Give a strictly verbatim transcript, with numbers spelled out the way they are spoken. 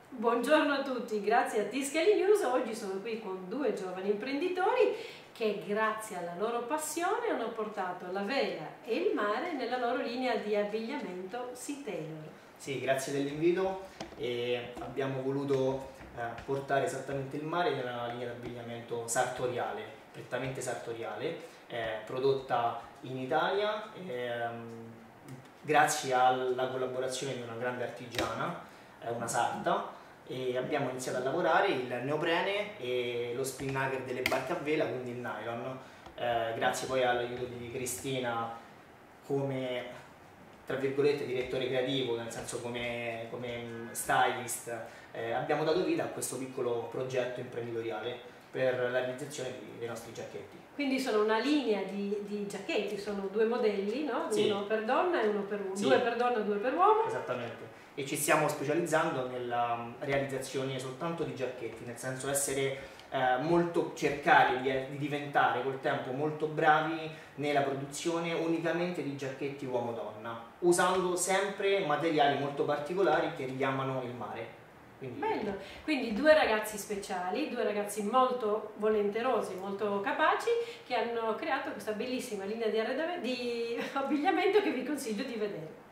Buongiorno a tutti, grazie a Tiscali News. Oggi sono qui con due giovani imprenditori che grazie alla loro passione hanno portato la vela e il mare nella loro linea di abbigliamento Sea Tailor. Sì, grazie dell'invito e abbiamo voluto eh, portare esattamente il mare nella linea di abbigliamento sartoriale, prettamente sartoriale, eh, prodotta in Italia ehm, grazie alla collaborazione di una grande artigiana, eh, una sarda, e abbiamo iniziato a lavorare il neoprene e lo spinnaker delle barche a vela, quindi il nylon, eh, grazie poi all'aiuto di Cristina come, tra virgolette, direttore creativo, nel senso come, come stylist, eh, abbiamo dato vita a questo piccolo progetto imprenditoriale per la realizzazione di, dei nostri giacchetti. Quindi sono una linea di, di giacchetti, sono due modelli, no? Sì. Uno per donna e uno per uomo, Sì. due per donna e due per uomo. Esattamente. E ci stiamo specializzando nella realizzazione soltanto di giacchetti, nel senso essere eh, molto, cercare di, di diventare col tempo molto bravi nella produzione unicamente di giacchetti uomo-donna, usando sempre materiali molto particolari che richiamano il mare. Quindi... Bello, quindi due ragazzi speciali, due ragazzi molto volenterosi, molto capaci, che hanno creato questa bellissima linea di, di abbigliamento che vi consiglio di vedere.